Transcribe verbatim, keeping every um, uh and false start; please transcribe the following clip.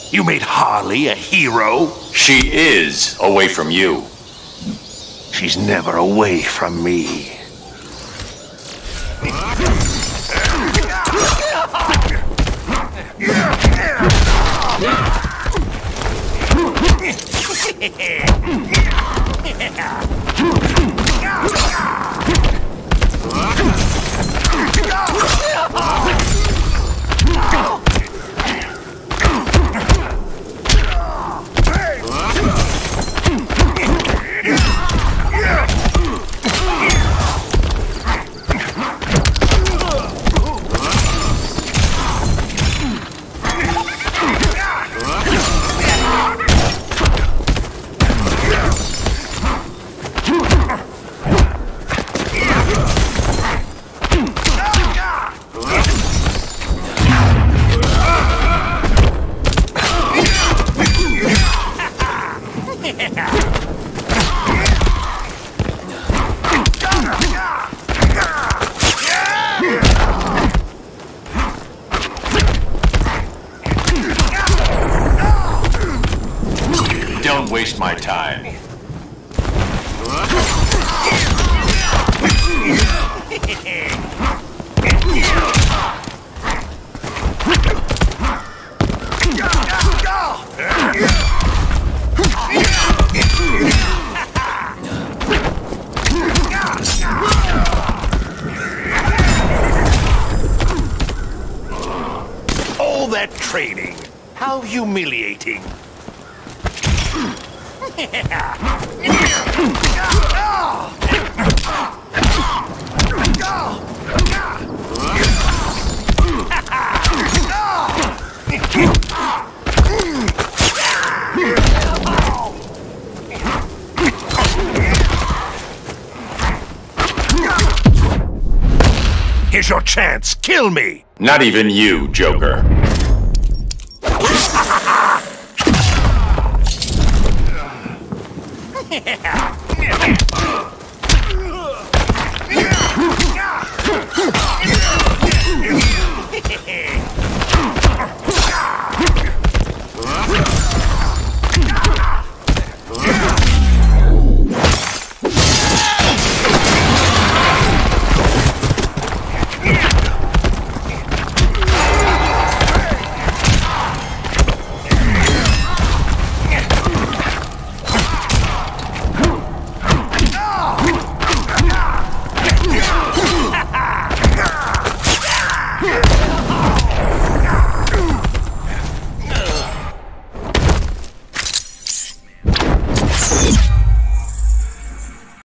You made Harley a hero? She is away from you. She's never away from me. Don't waste my time. All that training. How humiliating. Here's your chance. Kill me. Not even you, Joker. Yeah.